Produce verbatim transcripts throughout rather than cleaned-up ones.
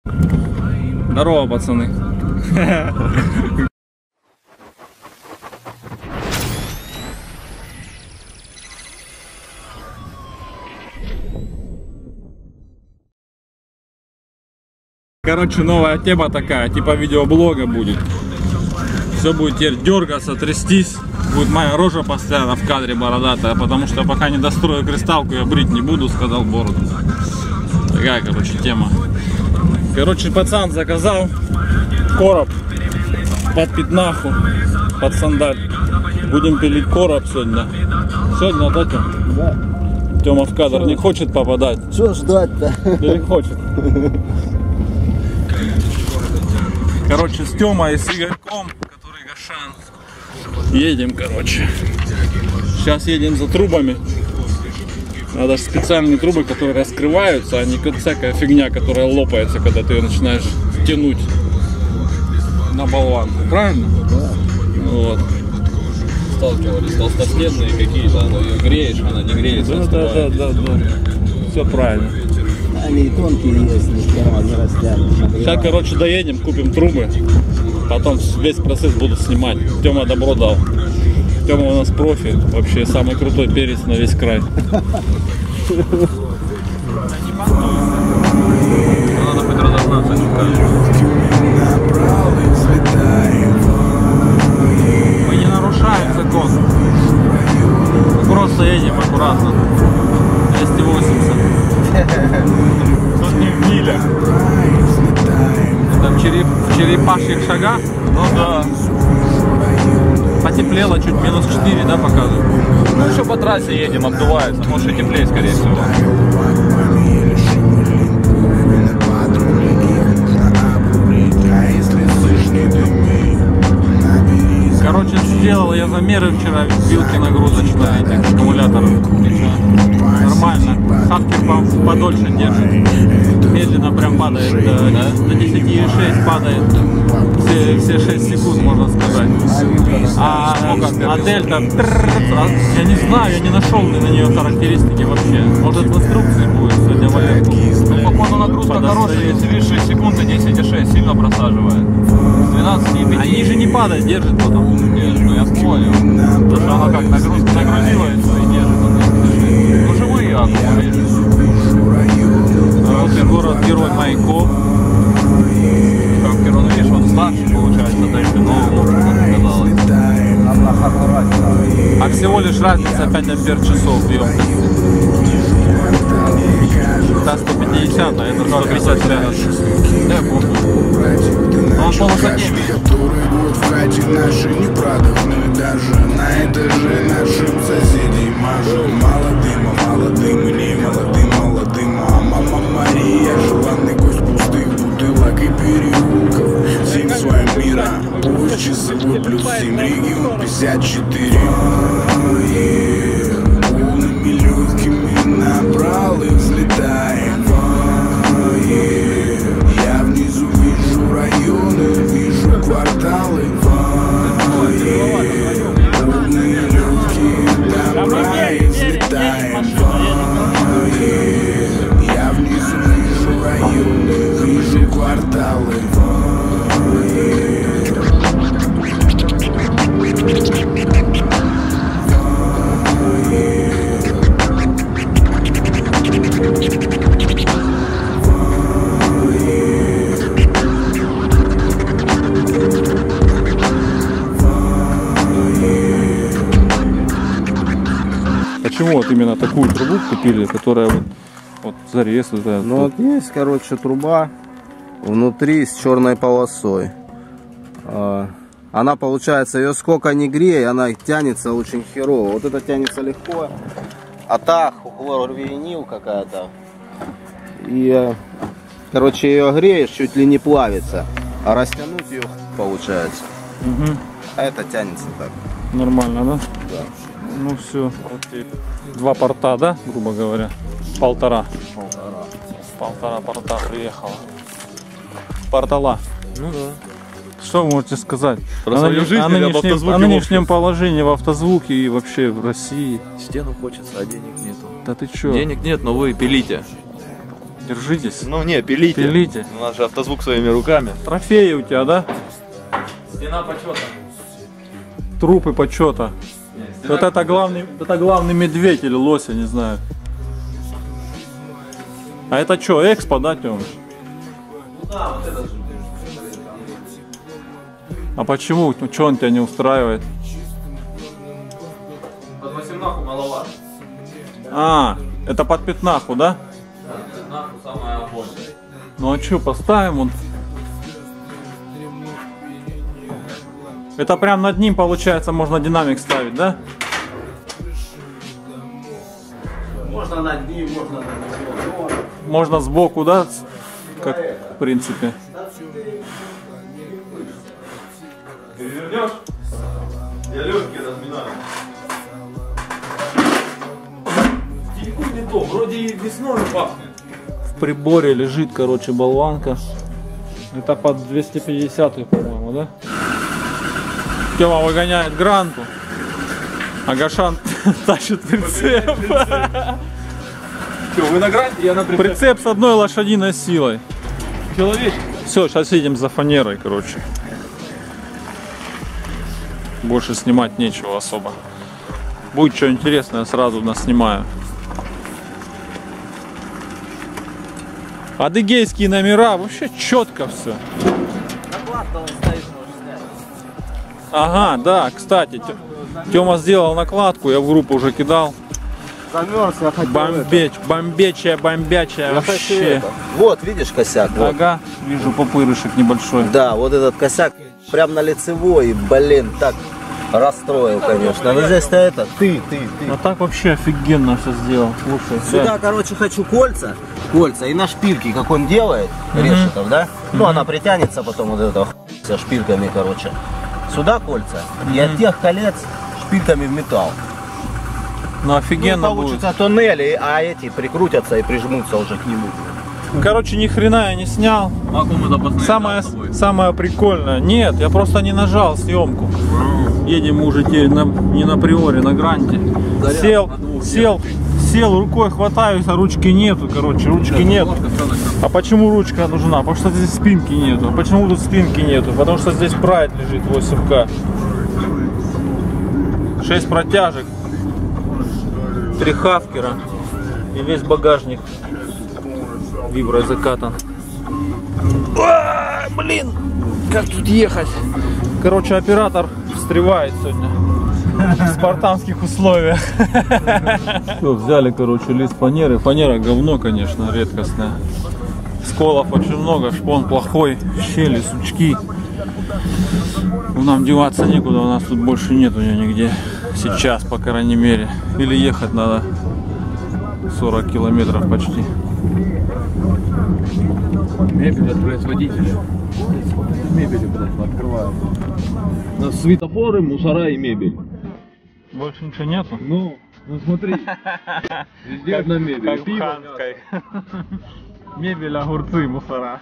Здорово, пацаны. Короче, новая тема такая, типа видеоблога будет. Все будет теперь дергаться, трястись. Будет моя рожа постоянно в кадре бородатая, потому что пока не дострою кристалку, я брить не буду, сказал Бороду. Такая, короче, тема. Короче, пацан заказал короб под пятнаху, под сандаль. Будем пилить короб сегодня. Сегодня, да, Тём? Да. Тёма в кадр не хочет попадать. Что ждать-то? Или хочет? Короче, с Тёмой и с Игорьком, который Гашан, едем, короче. Сейчас едем за трубами. Надо же специальные трубы, которые раскрываются, а не всякая фигня, которая лопается, когда ты ее начинаешь тянуть на болванку. Правильно? Да. Вот. Сталкивались толстостенные какие-то, но ее греешь, она не греется. Да, да, да, да, да. Все правильно. Они и тонкие есть, ни хера не растянут. Сейчас, короче, доедем, купим трубы. Потом весь процесс буду снимать. Тёма добро дал. Тёма у нас профи. Вообще самый крутой перец на весь край. Надо хоть разогнаться. Мы не нарушаем закон. Мы просто едем аккуратно. двести восемьдесят. Тут не в милях. Это в, череп... в черепашьих шагах? Ну да. Потеплело чуть, минус четыре, да, показывает? Ну еще по трассе едем, обдувается, может и теплее, скорее всего. Короче, сделал я замеры вчера, вилки нагрузочные, этих аккумуляторов. Нормально. Хавки подольше держит. Медленно прям падает до, да? До десяти и шесть падает. Все, все шесть секунд, можно сказать. А, а дельта, я не знаю, я не нашел на нее характеристики вообще. Может в инструкции будет сегодня валерку. Ну, походу нагрузка хорошая, если видишь шесть секунд, и десять и шесть сильно просаживает. С двенадцати и пяти. Они же не падают, держит потом. Держит, ну я понял. Потому что она как нагрузка нагрузилась и держит. Ну живые аккумуляторы. Вот и город-герой Майкоп. Как Керон, видишь, он старше получается, дальше нового, как казалось. А всего лишь разница пять ампер часов емкости. Та сто пятьдесят, а это сто пятьдесят рядом. Да, я помню. Он по высоте. Который год в хате наши не продохны даже на этаже нашим соседей мажем. Мало дыма, мало дыма, не молодым, молодым. А мама Мария, желанный гость пустых бутылок и переулков. Семь в своем мира, пусть часовой плюс семь, регион пятьдесят четыре. Полными легкими набрал и взлетаем. Я внизу вижу районы, вижу кварталы. Полные легкие добра и взлетаем. Я внизу вижу районы, вижу кварталы. Почему вот именно такую трубу купили, которая вот, вот зарез? Вот этот, Ну вот. вот есть, короче, труба внутри с черной полосой. Она, получается, ее сколько ни грей, она тянется очень херово. Вот это тянется легко. А та хлорвинил какая-то. И, короче, ее греешь, чуть ли не плавится. А растянуть ее получается. Угу. А это тянется так. Нормально, да? Да. Ну все, окей. Два порта, да, грубо говоря? Полтора. Полтора. Полтора порта приехала. Портала. Ну да. Что вы можете сказать Про о, свою нынеш... жизнь о, или об нынешнем... автозвуке о нынешнем в положении в автозвуке и вообще в России? Стену хочется, а денег нету. Да ты чё? Денег нет, но вы пилите. Держитесь. Ну не, пилите. Пилите. У нас же автозвук своими руками. Трофеи у тебя, да? Стена почета. Трупы почета. Вот это главный, это главный медведь или лось, я не знаю. А это что, экспо, да, Тёмыч? Ну да, вот это же. А почему? Ну, что он тебя не устраивает? Под восемнаху маловато. А, это под пятнаху, да? Да, пятнаху самая огонь. Ну а что, поставим он? Это прям над ним, получается, можно динамик ставить, да? Можно над ним, можно над ним. Можно сбоку, да? Как в принципе. Перевернешь? Я легкие разминаю. Не то, вроде и весной пахнет. В приборе лежит, короче, болванка. Это под двести пятьдесят, по-моему, да? Тёма выгоняет гранту, а Гашан тащит прицеп. Что, вы на гранте, я на прицеп. Прицеп с одной лошадиной силой. Человек. Все, сейчас едем за фанерой, короче. Больше снимать нечего особо. Будет что интересное, сразу наснимаю. Адыгейские номера, вообще четко все. Ага, да, кстати, Тёма сделал накладку, я в группу уже кидал. Замерз, я хотел. Бомбеч, бомбечая, бомбячая вообще. Вот, видишь косяк? Вот. Ага, вижу пупырышек небольшой. Да, вот этот косяк прям на лицевой, блин, так расстроил, конечно. Но здесь-то это, ты, ты, ты. А так вообще офигенно все сделал, слушай. Сюда, да. короче, хочу кольца, кольца, и на шпильке, как он делает, Мгм. решетов, да? Ну, она притянется потом вот это со шпильками, короче. Сюда кольца, и от тех колец шпильками в металл. Ну офигенно Ну, получится тоннели, а эти прикрутятся и прижмутся уже к нему. будет. Короче, ни хрена я не снял. Самое, самое прикольное. Нет, я просто не нажал съемку. Едем мы уже теперь на, не на приоре, на гранте. Сел, сел, сел, рукой хватаюсь, а ручки нету, короче, ручки нету. А почему ручка нужна? Потому что здесь спинки нету. Почему тут спинки нету? Потому что здесь прайд лежит восемь ка. шесть протяжек. Три хафкера. И весь багажник вибро закатан. А, блин, как тут ехать? Короче, оператор встревает сегодня в спартанских условиях. Все, взяли, короче, лист фанеры. Фанера говно, конечно, редкостная. Сколов очень много, шпон плохой, щели, сучки. Нам деваться некуда, у нас тут больше нету нигде. Сейчас, по крайней мере. Или ехать надо сорок километров почти. Мебель от производителя. Мебель открывают. У нас светофоры, мусора и мебель. Больше ничего нету? Ну, ну смотри. Везде одна мебель. Как в Ханской. Мебель, огурцы, мусора.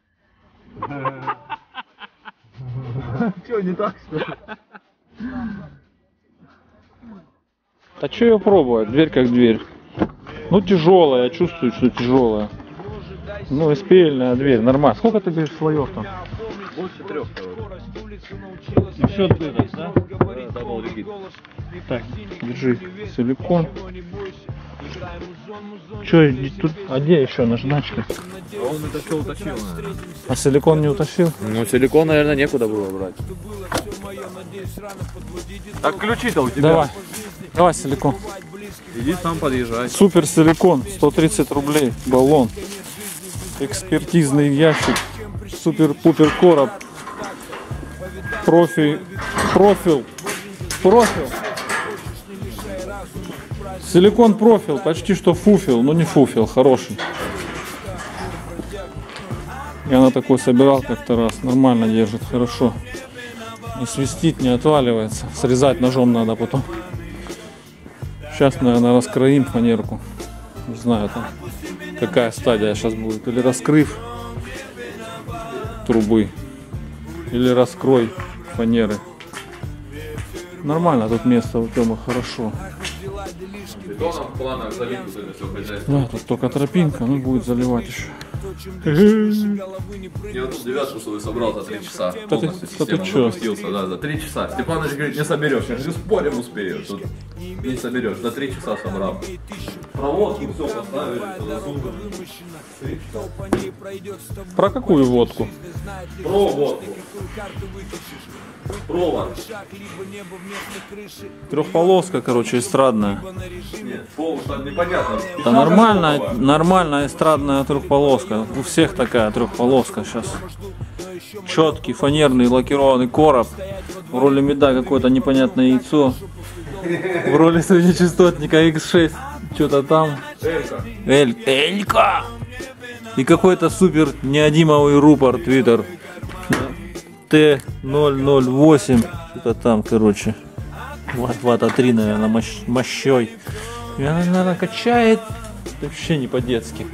Че, не так, что ли? А что ее пробовать? Дверь как дверь. Ну тяжелая, я чувствую, что тяжелая. Ну эспельная дверь, нормально. Сколько ты говоришь слоев там? Больше трех. И все этот, да? Так, держи силикон. Че, тут, а где еще наждачка? А он это все утащил. А силикон не утащил? Ну, силикон, наверное, некуда было брать. Так ключи-то у тебя. Давай, давай силикон. Иди сам подъезжай. Супер силикон, сто тридцать рублей, баллон. Экспертизный ящик, супер-пупер короб. Профи, профил, профил. Силикон профил, почти что фуфил, но не фуфил, хороший. Я на такой собирал как-то раз, нормально держит, хорошо. Не свистит, не отваливается. Срезать ножом надо потом. Сейчас, наверное, раскроим фанерку. Не знаю, там какая стадия сейчас будет. Или раскрыв трубы, или раскрой фанеры. Нормально тут место у Тёмы, хорошо. Бетоном в планах залить вот это все хозяйство. Да, тут только тропинка, ну будет заливать еще. Я тут девятку свою собрал за три часа. ты- Полностью да ты систему чё? запустился, да, за три часа. Степаныч говорит, не соберешь. Я говорю, спорим успею. Тут не соберешь. За три часа собрал. Проводку все поставили, туда сумку. Про какую водку? Про водку. Провод. Трехполоска, короче, эстрадная. Нет, пол, там непонятно. Да нормальная, нормальная эстрадная трехполоска. У всех такая трехполоска сейчас. Четкий фанерный лакированный короб. В роли меда какое-то непонятное яйцо. В роли среднечастотника икс шесть. Что-то там. Элька. Эль, Элька! И какой-то супер неодимовый рупор твиттер. Т ноль ноль восемь. Что-то там, короче. Вата три, наверное, мощ, мощой. И она, наверное, качает. Вообще не по-детски.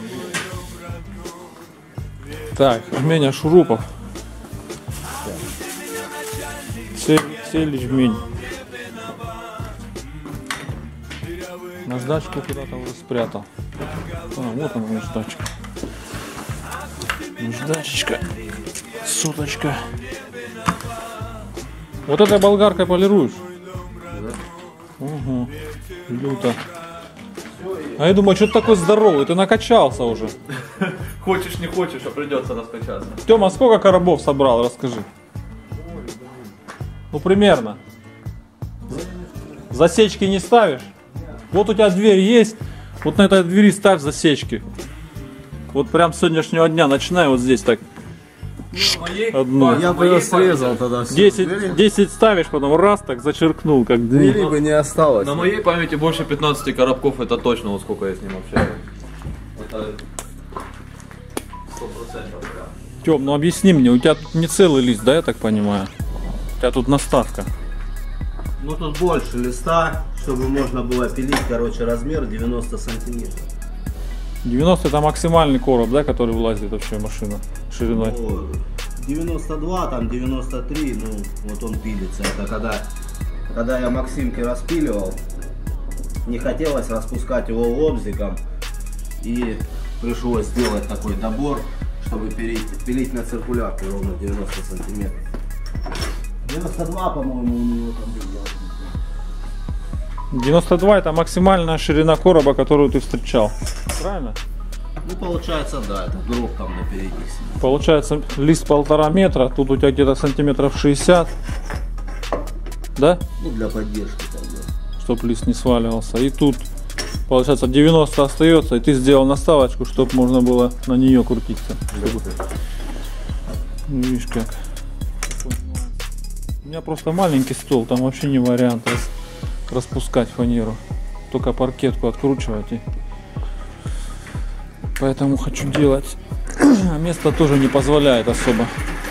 Так, жменя шурупов. Цель, цель жмень. Наждачку куда-то уже спрятал. А, вот она наждачка. Наждачечка. Суточка. Вот этой болгаркой полируешь? Да. Угу. Люто. А я думаю, что ты такой здоровый, ты накачался уже. Хочешь, не хочешь, а придется раскачаться. Тёма, сколько коробов собрал, расскажи. Ну, примерно. Засечки не ставишь? Вот у тебя дверь есть, вот на этой двери ставь засечки. Вот прям с сегодняшнего дня начинай вот здесь так. Одну. Я бы ее срезал тогда. всё. десять, Двери- десять ставишь, потом раз так зачеркнул, как дверь. Двери бы не осталось. На моей памяти больше пятнадцати коробков, это точно, вот сколько я с ним общаюсь. Это сто процентов прям. Тём, ну объясни мне, у тебя тут не целый лист, да, я так понимаю? У тебя тут наставка. Ну тут больше листа, чтобы можно было пилить, короче, размер девяносто сантиметров. девяносто это максимальный короб, да, который влазит вообще в машину шириной. Ну, девяносто два, там девяносто три, ну вот он пилится. Это когда, когда я Максимки распиливал, не хотелось распускать его лобзиком, и пришлось сделать такой добор, чтобы пилить, пилить на циркулярке ровно девяносто сантиметров. девяносто два, по-моему, у него там был. девяносто два это максимальная ширина короба, которую ты встречал. Правильно? Ну получается, да, это гроб там на передних сидит. Получается лист полтора метра, тут у тебя где-то сантиметров шестьдесят. Да? Ну для поддержки тогда. Чтоб лист не сваливался. И тут получается девяносто остается, и ты сделал наставочку, чтобы можно было на нее крутиться. Чтобы- Видишь как. У меня просто маленький стол, там вообще не вариант рас- распускать фанеру. Только паркетку откручивать. И... Поэтому хочу делать. А место тоже не позволяет особо.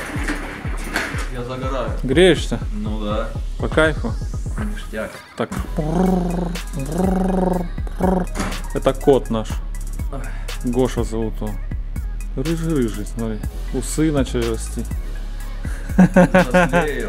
Я загораю. Греешься? Ну да, По кайфу? ништяк. Так. Это кот наш. Гоша зовут его. Рыжий-рыжий, смотри. Усы начали расти. Наслею.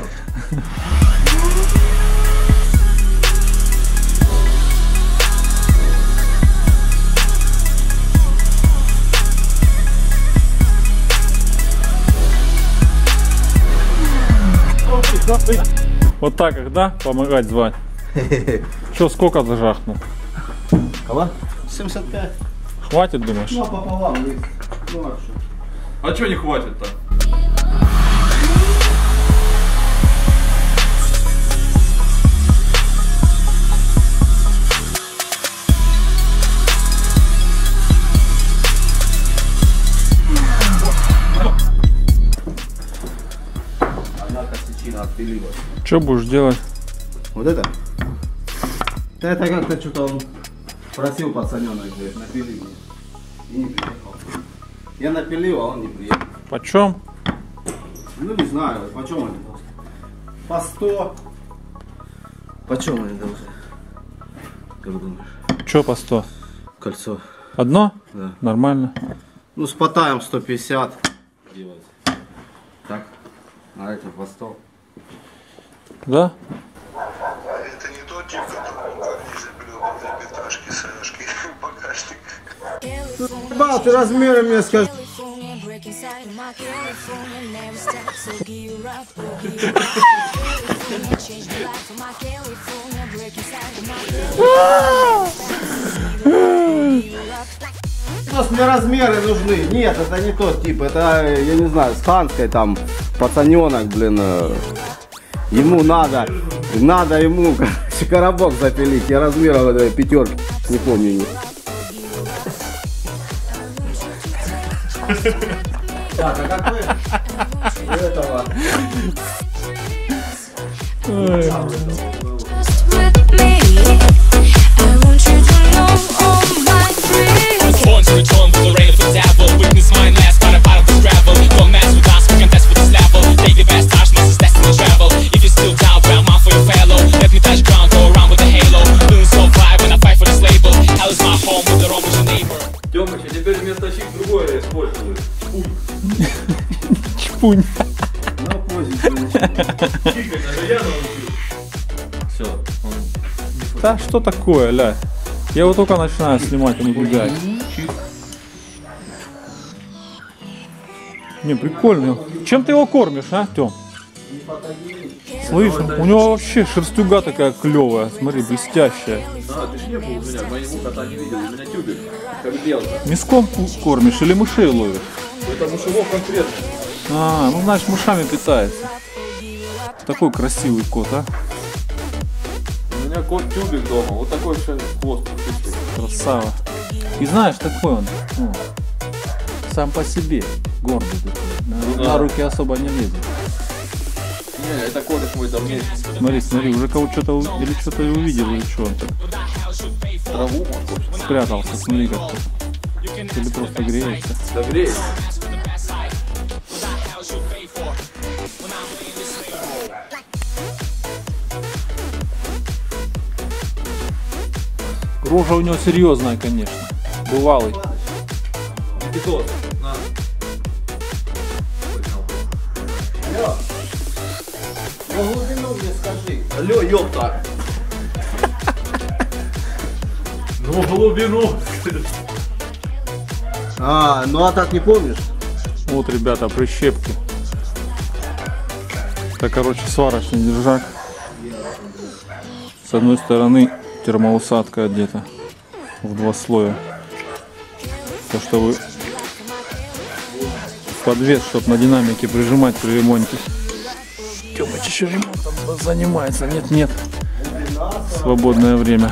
Вот так их, да? Помогать звать. Че, сколько зажахнул? Кого? семьдесят пять. Хватит, думаешь? Ну, пополам лист. Ну, а что? А чё не хватит-то? Одна косячина отпилилась. Что будешь делать? Вот это? Да это как-то что-то он просил пацаненок, говорит, напили мне. И не приехал. Я напилил, а он не приехал. Почем? Ну не знаю, почем они должны? По сто. Почем они должны? Как думаешь? Че по сто? Кольцо. Одно? Да. Нормально. Ну с потаем сто пятьдесят делать. Так. А это по сто. Да? Это не тот тип, который ниже плюс. Ебал, ты размеры мне скажи. Мне размеры нужны. Нет, это не тот тип. Это, я не знаю, с Ханской там пацаненок, блин. Ему надо, надо ему коробок запилить. Я размеров этой пятерки не помню. Ни. Так, а какой? У этого. Тёмыч, а теперь вместо щик другое используют. Чпунь. На позе. Чикать, даже я научил. Все, он... Да что такое, ля? Я вот только начинаю снимать, а не бегать. Не, прикольно. Чем ты его кормишь, а, Тём? Слышь, у него вообще шерстюга такая клевая, смотри, блестящая. А, ты ж не был у меня, моего кота не видел, у меня тюбик, как белка. Мяском кормишь или мышей ловишь? Это мышелов конкретно. А, ну значит мышами питается. Такой красивый кот, а? У меня кот тюбик дома, вот такой же хвост. Красава. И знаешь, такой он, ну, сам по себе, гордый такой. На, Ну, на да. руки особо не лезет. Не, это кореш мой давнейший. Смотри, смотри, уже кого что-то или что-то увидел, или что он так Траву может. спрятался, смотри как-то. Или просто греется. Да греет. Рожа у него серьезная, конечно. Бывалый. Никитос, на. На глубину мне скажи. Алло, ёпта. Ну, в глубину. А, ну а так не помнишь? Вот, ребята, прищепки. Это, короче, сварочный держак. С одной стороны термоусадка одета в два слоя. То, что вы подвес, чтобы на динамике прижимать при ремонте. Тёмыч еще ремонтом занимается. Нет, нет. Свободное время.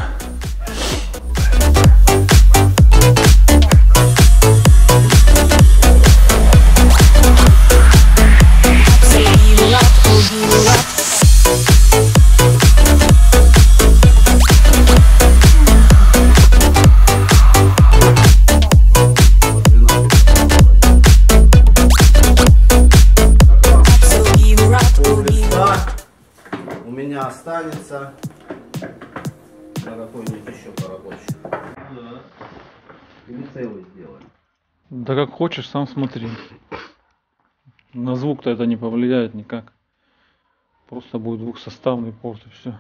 У меня останется. На какой-нибудь еще поработчик. Да. Или целый сделаем. Да как хочешь, сам смотри. На звук-то это не повлияет никак. Просто будет двухсоставный порт и все.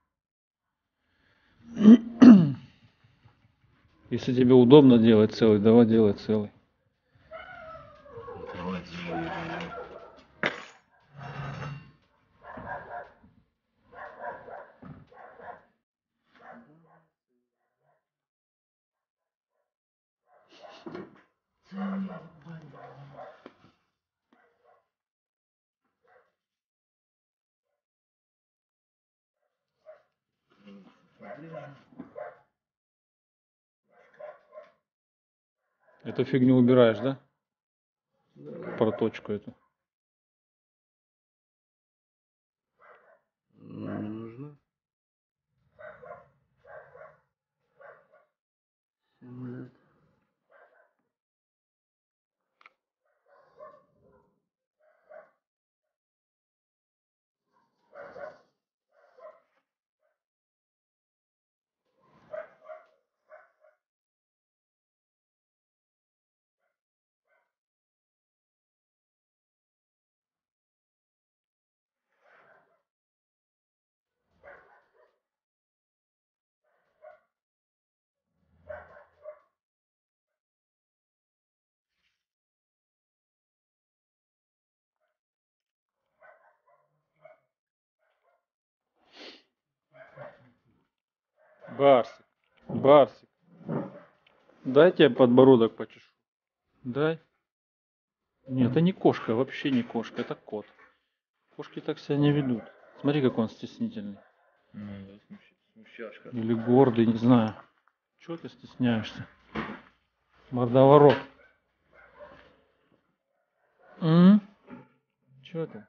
Если тебе удобно делать целый, давай делай целый. Эту фигню убираешь, да? Проточку эту. Не нужно. Симулятор. Барсик, Барсик. Дай тебе подбородок почешу. Дай. Нет, это не кошка, вообще не кошка, это кот. Кошки так себя не ведут. Смотри, какой он стеснительный. Ну, смущашка. Или гордый, не знаю. Чего ты стесняешься? Мордоворот. М? Чего ты?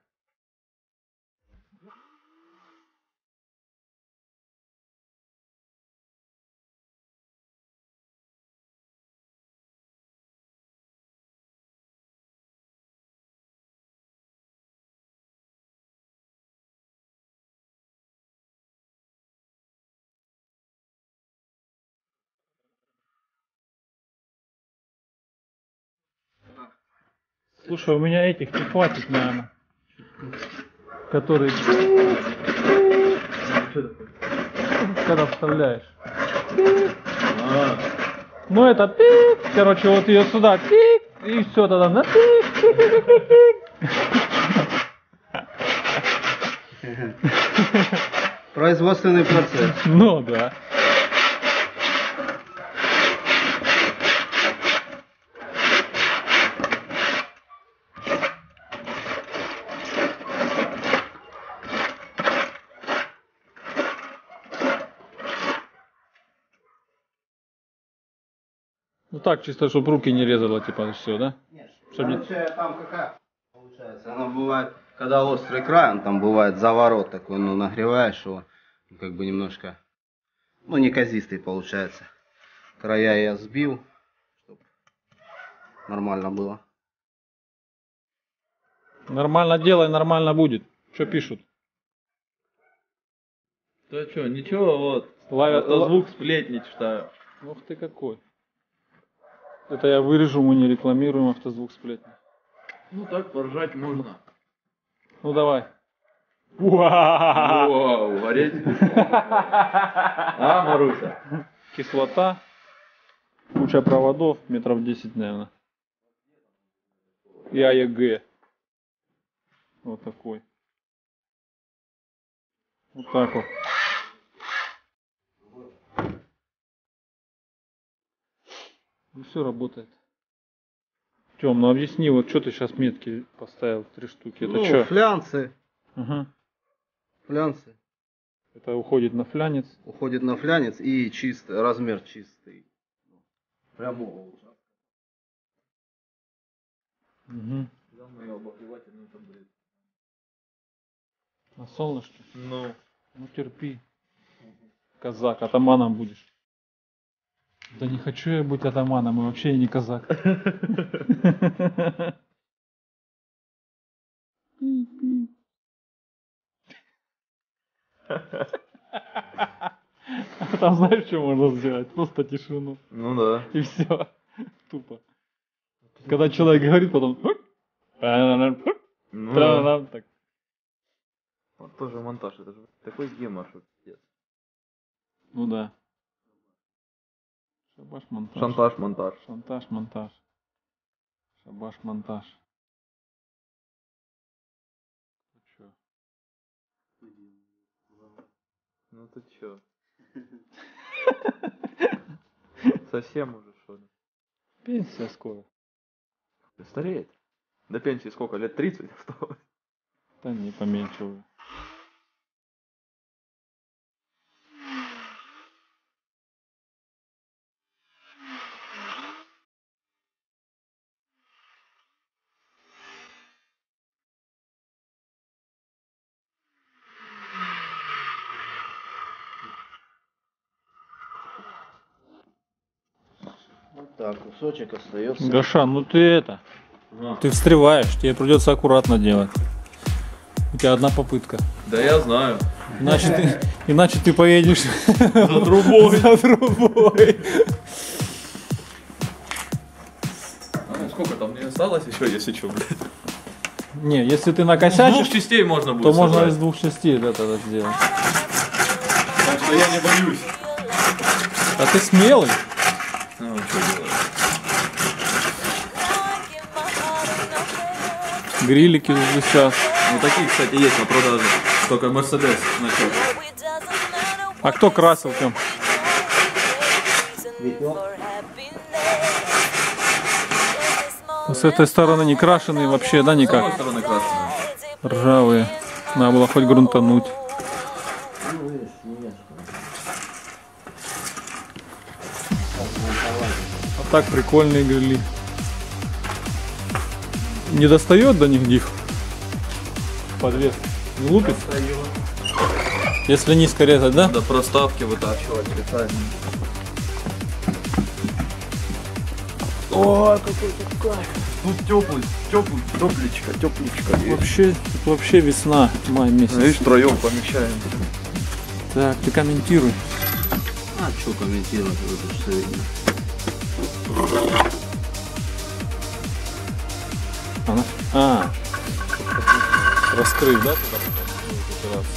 Слушай, у меня этих не хватит, наверное. Которые... Когда вставляешь. А, Ну это пик. Короче, вот ее сюда пик. И все тогда на пик. Пик, пик, пик, пик. Производственный процесс. Ну да. Ну так, чисто, чтобы руки не резало, типа, все, да? Нет, Чтоб не- короче, там какая получается? Она бывает, когда острый край, он там бывает заворот такой, ну нагреваешь его, как бы немножко, ну неказистый получается. Края я сбил, чтобы нормально было. Нормально делай, нормально будет. Что пишут? да что, ничего, вот. Ловят- Это звук сплетни читаю. Ух ты какой. Это я вырежу, мы не рекламируем автозвук сплетни. Ну так поржать можно. Ну давай. Уа! Вау, гореть. А, Маруся? Кислота. Куча проводов, метров десять, наверное. И АЕГ. Вот такой. Вот так вот. И все работает. Тём, ну объясни, вот что ты сейчас метки поставил, три штуки. Это Ну, что? флянцы, Ага. флянцы. Это уходит на флянец. Уходит на флянец и чистый, размер чистый. Прямого участка. Угу. На солнышке? Ну. Ну терпи. Казак, атаманом будешь. Да не хочу я быть атаманом, и вообще я не казак. Пи-пи. А там знаешь, что можно сделать? Просто тишину. Ну да. И все. Тупо. Когда человек говорит, потом... Ну, да. Так. Вот тоже монтаж, это же такой гемор, что пиздец. Ну да. Шабаш монтаж. Шантаж, монтаж. Шантаж, монтаж. Шабаш, монтаж. Ну чё? Ну ты чё? Совсем уже что ли? Пенсия скоро. Стареет. До пенсии сколько? Лет тридцать осталось? Да не поменьше уже. Вот так, кусочек остается. Гошан, ну ты это, А. ты встреваешь, тебе придется аккуратно делать. У тебя одна попытка. Да я знаю. Иначе ты, иначе ты поедешь За трубой. за трубой. А ну сколько там не осталось еще, если что, блядь? Не, если ты С двух накосячишь, частей можно будет то можно собрать. из двух частей вот это сделать. Так что я не боюсь. А ты смелый. Ну, что делать? Грилики уже сейчас. Ну такие, кстати, есть на продаже. Только Мерседес начал. А кто красил там? С этой стороны не крашеные вообще, да, С никак? одной стороны красная. Ржавые. Надо было хоть грунтануть. А так прикольные грили. Не достает до них диф? Подвес не лупит? Если низко резать, да? Надо проставки вытачивать специально. О, какой-то кайф. Тут теплый, теплый, тепличка, тепличка. Вообще, тут вообще весна, май месяц. Видишь, втроем помещаем. Так, ты комментируй. А что комментировать, это же все видно. Она... А, раскрыть, да, туда потом будет опираться?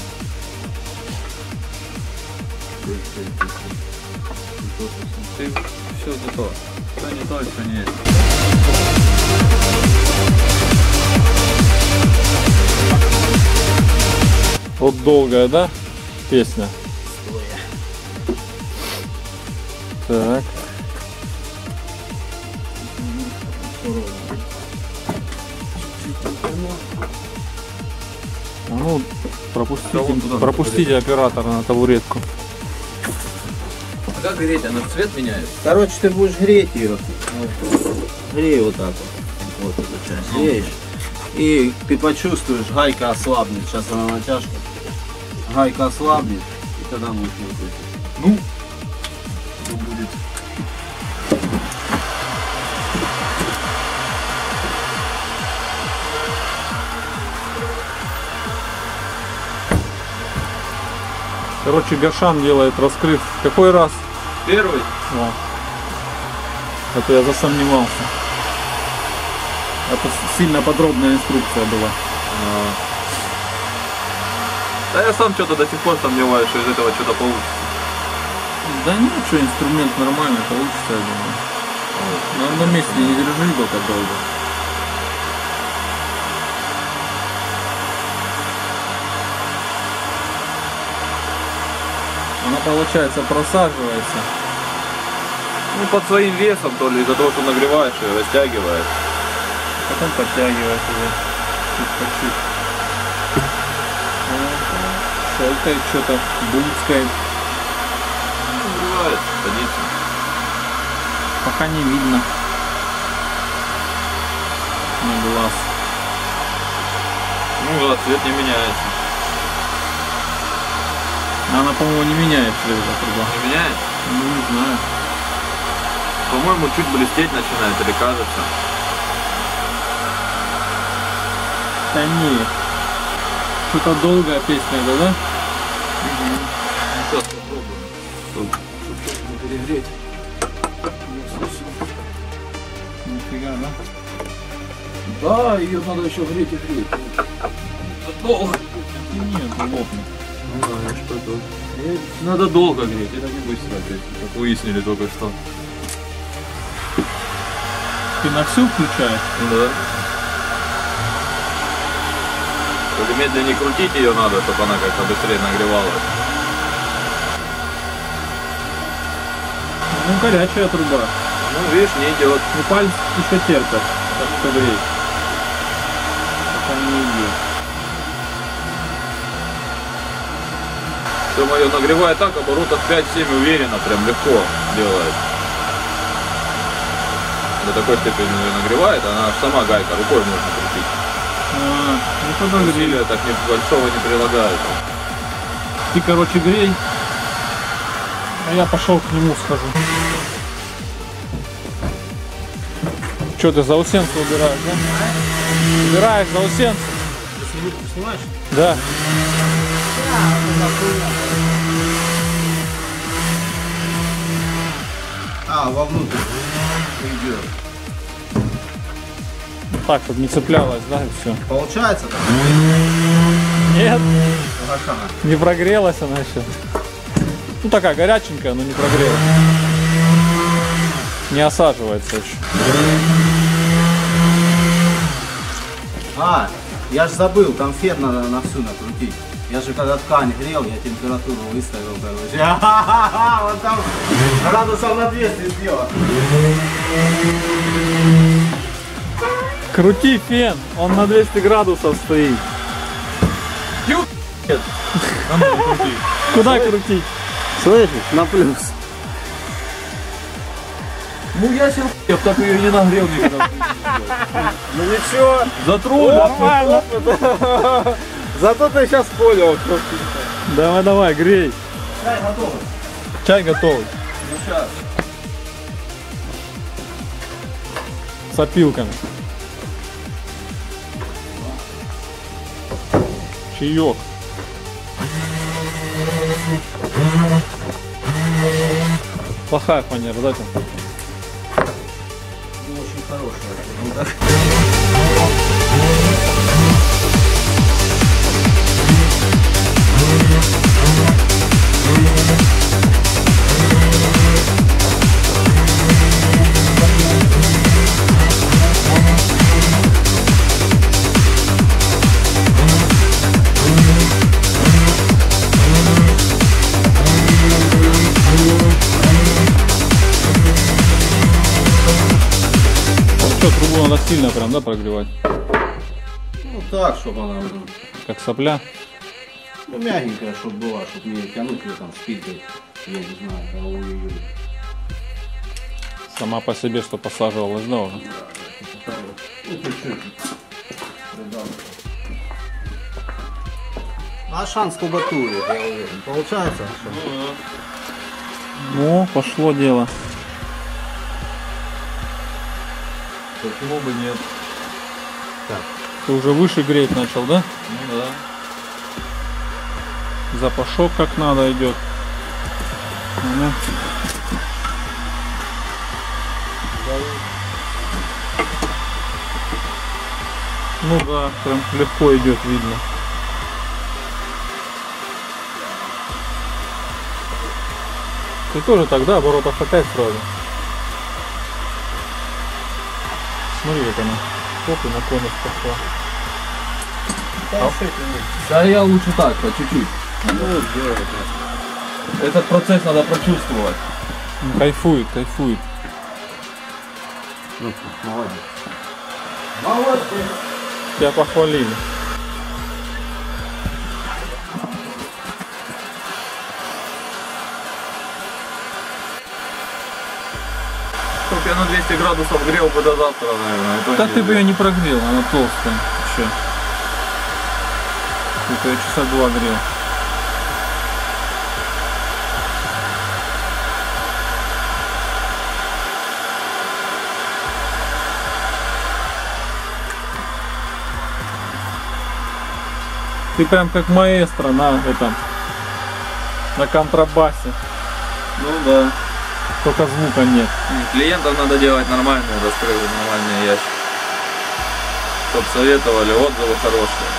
Ты все готово. Что не то, что не есть. Вот долгая, да, песня? Так. А ну, пропустите, пропустите оператора на табуретку. А как греть? Она цвет меняет? Короче, ты будешь греть ее. Грей вот так вот. Вот эту часть греешь. И ты почувствуешь, гайка ослабнет. Сейчас она натяжка. Гайка ослабнет, и тогда будешь выкрутить. Ну, что будет? Короче, Гошан делает раскрыв. Какой раз? Первый? Да. Это я засомневался. Это сильно подробная инструкция была. А. Да я сам что-то до сих пор сомневаюсь, что из этого что-то получится. Да нет, что, инструмент нормальный, получится, я думаю. На одном месте не держи только долго. Она, получается, просаживается. Ну, под своим весом, то ли из-за того, что нагреваешь ее, растягивает. Потом подтягивает уже. Чуть по чуть. Щелкает что-то, бумскает. Нагревает, садится. Пока не видно. На глаз. Ну да, цвет не меняется. Она, по-моему, не меняет цвет эта труба. Не меняет? Ну, не знаю. По-моему, чуть блестеть начинает, или кажется. Да нет. Что-то долгая песня это, да? Сейчас попробуем. Чтобы не перегреть. Нифига, да? Да, ее надо еще греть и греть. Это долго. Нет, лопнет. Ну да, что-то. Надо долго греть, это не быстро греть, как выяснили только что. Ты на всю включаешь? Да. Только медленнее крутить ее надо, чтобы она как-то быстрее нагревалась. Ну, горячая труба. Ну, видишь, не идет. Ну, пальцы еще терпят, так что греть. Пока не идет. Все мое нагревает так, оборотов пять-семь уверенно, прям легко делает. До такой степени ее нагревает, она аж сама гайка, рукой можно крутить. А, ну тогда грей. Усилия так не, большого не прилагают. Ты, короче, грей. А я пошел к нему схожу. Че, ты заусенцы убираешь, да? Убираешь заусенцы? Снимаешь? Да. А, вовнутрь идет. Так, чтобы не цеплялась, да, и все. Получается так? Нет, Хорошо. не прогрелась она еще. Ну такая горяченькая, но не прогрелась. Не осаживается еще. А, я ж забыл, конфет надо на всю накрутить. Я же когда ткань грел, я температуру выставил, короче. Вот там градусов на двести сделал. Крути фен, он на двести градусов стоит. Куда крутить? Слышишь? На плюс. Ну я сел, я так ее не нагрел никогда. Ну ничего. Затрудно. Нормально. Зато ты сейчас понял. Давай, давай, грей. Чай готовый. Чай готовый. Ну сейчас. С опилками. Чаек. Плохая фанера, да? Там? Ну, очень хорошая. Что, трубу надо сильно прям, да, прогревать? Ну так, чтобы она Как сопля. ну, мягенькая, чтобы была, чтобы не тянуть ее там спилкой. Я не знаю, да, ой-ой-ой. Сама по себе, что посаживалась, да, уже? Ну, чуть-чуть. А шанс кубатурит, я уверен. Получается? Ну, пошло дело. Почему бы нет? Ты уже выше греть начал, да? Ну да. Запашок как надо идет. Ну. Ну да, прям легко идет, видно. Ты тоже тогда оборотов опять сразу. Смотри, как она. Оп, и на конус пошла. Да я лучше так, по чуть-чуть. Этот процесс надо прочувствовать. Ну, кайфует, кайфует. Ну, молодец. Молодец. Тебя похвалили. Чтоб я на двести градусов грел бы до завтра, наверное. Да ты бы ее не прогрел, она толстая. Еще. Ты ее часа два грел. Ты прям как маэстро на этом, на контрабасе. Ну да. Только звука нет. Клиентам надо делать нормальные раскрывы, нормальные ящики. Чтоб советовали, отзывы хорошие.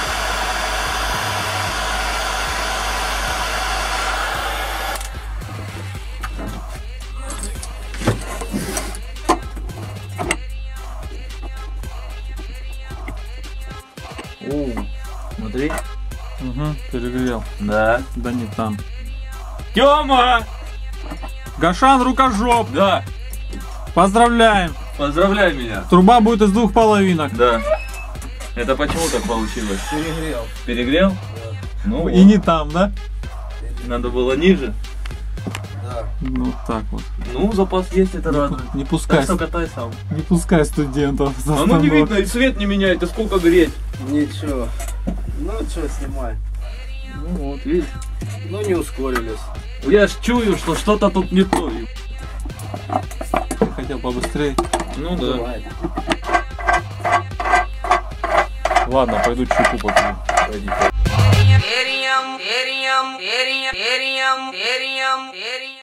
О, смотри. Угу, перегрел. Да. Да не там. Тёма! Гашан Рукожоп. Да. Поздравляем. Поздравляй меня. Труба будет из двух половинок. Да. Это почему так получилось? Перегрел. Перегрел? Да. Ну И не там, да? надо было ниже. Да. Ну так вот. Ну, запас есть, это Не, радует. пу- не пускай, Так что катай сам. не пускай студентов. с А ну не остановки. видно, и цвет не меняет, и сколько греть. Ничего. Ну что, снимай. Ну вот, видишь. Ну не ускорились. Я ж чую, что что-то тут не то. Хотел побыстрее. Ну да. Давай. Ладно, пойду чайку попью. Пойди. Перьям, перьям, перьям, перьям, перьям, перьям.